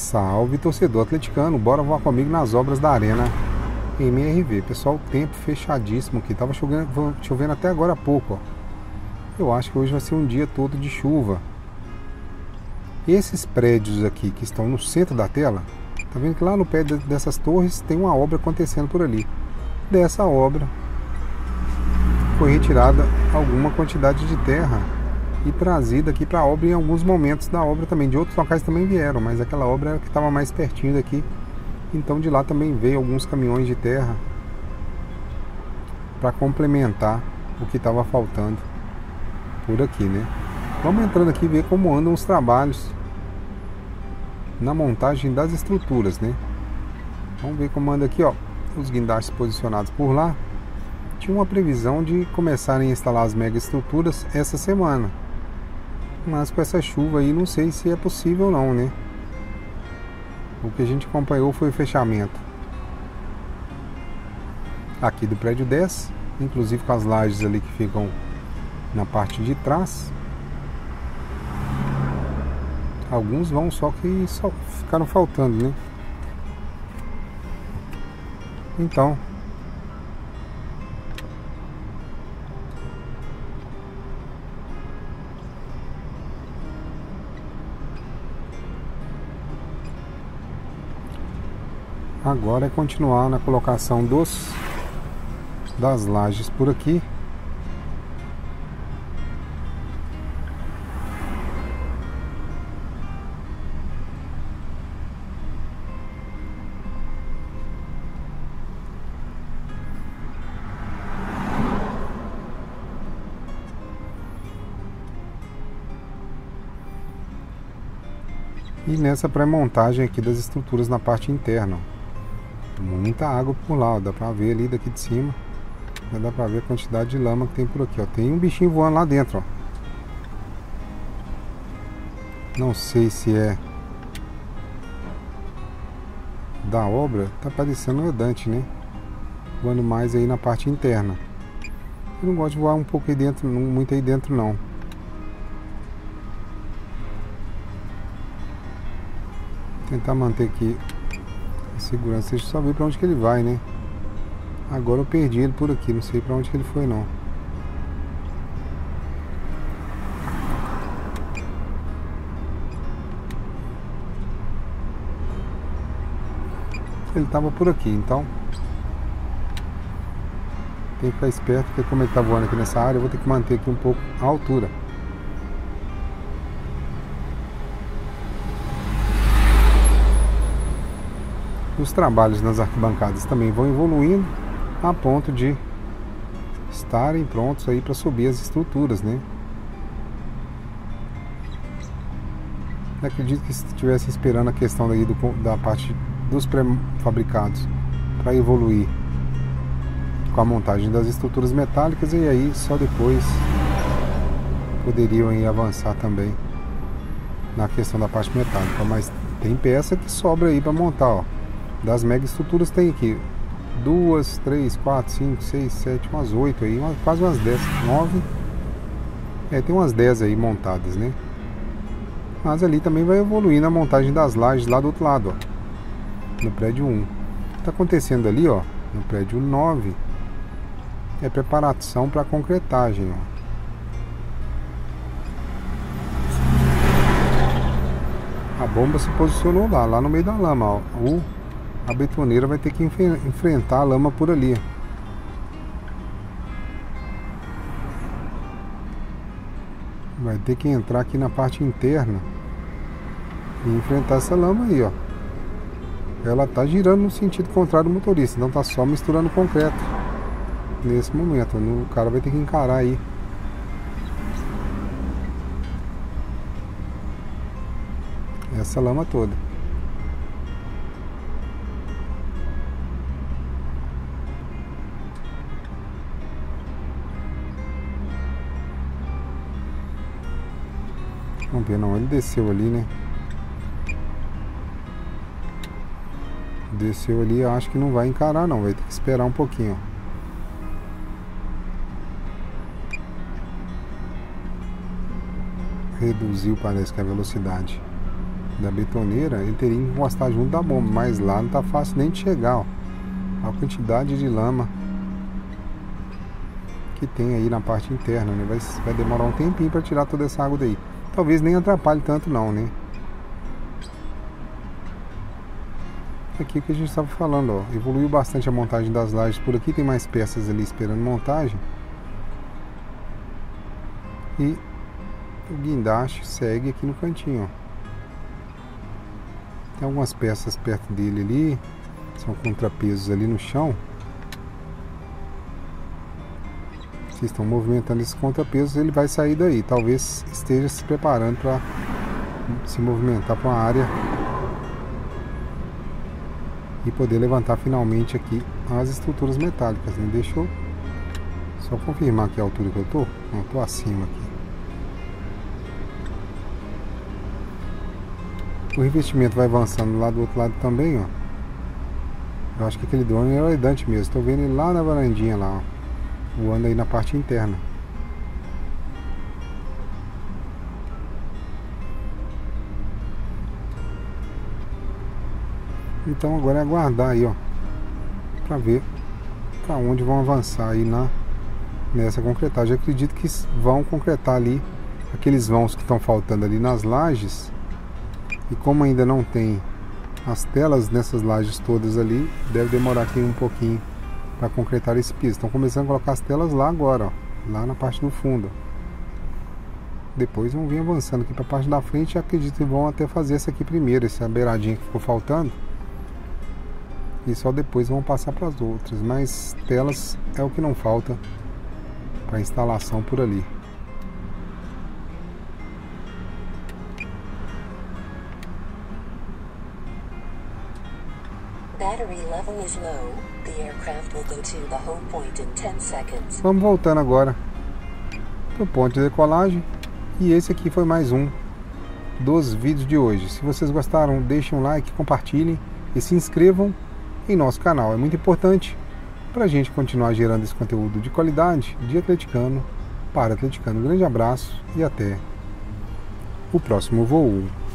Salve, torcedor atleticano, bora voar comigo nas obras da Arena MRV. Pessoal, tempo fechadíssimo aqui, tava chovendo até agora há pouco, ó. Eu acho que hoje vai ser um dia todo de chuva. Esses prédios aqui que estão no centro da tela, tá vendo que lá no pé dessas torres tem uma obra acontecendo por ali. Dessa obra foi retirada alguma quantidade de terra e trazida aqui para a obra em alguns momentos da obra também. De outros locais também vieram, mas aquela obra era que estava mais pertinho daqui. Então de lá também veio alguns caminhões de terra para complementar o que estava faltando por aqui, né? Vamos entrando aqui e ver como andam os trabalhos na montagem das estruturas, né? Vamos ver como anda aqui, ó, os guindastes posicionados por lá. Tinha uma previsão de começarem a instalar as mega estruturas essa semana, mas com essa chuva aí não sei se é possível ou não, né? O que a gente acompanhou foi o fechamento aqui do prédio 10, inclusive com as lajes ali que ficam na parte de trás. Alguns vão, só que só ficaram faltando, né? Então agora é continuar na colocação das lajes por aqui. E nessa pré-montagem aqui das estruturas na parte interna, muita água por lá, ó. Dá pra ver ali daqui de cima, já dá pra ver a quantidade de lama que tem por aqui, ó. Tem um bichinho voando lá dentro, ó. Não sei se é da obra, tá parecendo um Dante, né? Voando mais aí na parte interna. Eu não gosto de voar um pouco aí dentro, muito aí dentro não. Tentar manter aqui a segurança. Deixa eu só ver pra onde que ele vai, né? Agora eu perdi ele por aqui, não sei pra onde que ele foi não. Ele tava por aqui, então tem que ficar esperto, porque como ele tá voando aqui nessa área, eu vou ter que manter aqui um pouco a altura. Os trabalhos nas arquibancadas também vão evoluindo a ponto de estarem prontos aí para subir as estruturas, né? Eu acredito que estivessem esperando a questão daí da parte dos pré-fabricados para evoluir com a montagem das estruturas metálicas, e aí só depois poderiam aí avançar também na questão da parte metálica. Mas tem peça que sobra aí para montar, ó. Das mega estruturas tem aqui 2, 3, 4, 5, 6, 7, umas 8 aí, quase umas 10, 9. Tem umas 10 aí montadas, né? Mas ali também vai evoluir na montagem das lajes lá do outro lado, ó, no prédio 1. O que tá acontecendo ali, ó, no prédio 9, é preparação para concretagem, ó. A bomba se posicionou lá no meio da lama, ó. A betoneira vai ter que enfrentar a lama por ali. Vai ter que entrar aqui na parte interna e enfrentar essa lama aí, ó. Ela tá girando no sentido contrário do motorista, então tá só misturando concreto nesse momento. O cara vai ter que encarar aí essa lama toda. Vamos ver, não, ele desceu ali, né? Desceu ali, eu acho que não vai encarar não, vai ter que esperar um pouquinho, ó. Reduziu, parece que a velocidade. da betoneira, ele teria que encostar junto da bomba, mas lá não tá fácil nem de chegar, ó. A quantidade de lama que tem aí na parte interna, né? Vai demorar um tempinho para tirar toda essa água daí. Talvez nem atrapalhe tanto não, né? Aqui que a gente estava falando, ó, evoluiu bastante a montagem das lajes por aqui, tem mais peças ali esperando montagem. E o guindaste segue aqui no cantinho, ó. Tem algumas peças perto dele ali, são contrapesos ali no chão. Se estão movimentando esses contrapesos, ele vai sair daí. Talvez esteja se preparando para se movimentar para uma área e poder levantar finalmente aqui as estruturas metálicas, né? Deixa eu só confirmar aqui a altura que eu tô. Não, tô acima aqui. O revestimento vai avançando lá do outro lado também, ó. Eu acho que aquele drone é elegante mesmo. Estou vendo ele lá na varandinha lá, ó, voando aí na parte interna. Então agora é aguardar aí, ó, para ver para onde vão avançar aí nessa concretagem. Eu acredito que vão concretar ali aqueles vãos que estão faltando ali nas lajes. E como ainda não tem as telas nessas lajes todas ali, deve demorar aqui um pouquinho para concretar esse piso. Estão começando a colocar as telas lá agora, ó, lá na parte do fundo. Depois vão vir avançando aqui para a parte da frente e acredito que vão até fazer essa aqui primeiro, essa beiradinha que ficou faltando. E só depois vão passar para as outras, mas telas é o que não falta para instalação por ali. Vamos voltando agora para o ponto de decolagem. E esse aqui foi mais um dos vídeos de hoje. Se vocês gostaram, deixem um like, compartilhem e se inscrevam em nosso canal. É muito importante para a gente continuar gerando esse conteúdo de qualidade de atleticano para atleticano. Um grande abraço e até o próximo voo.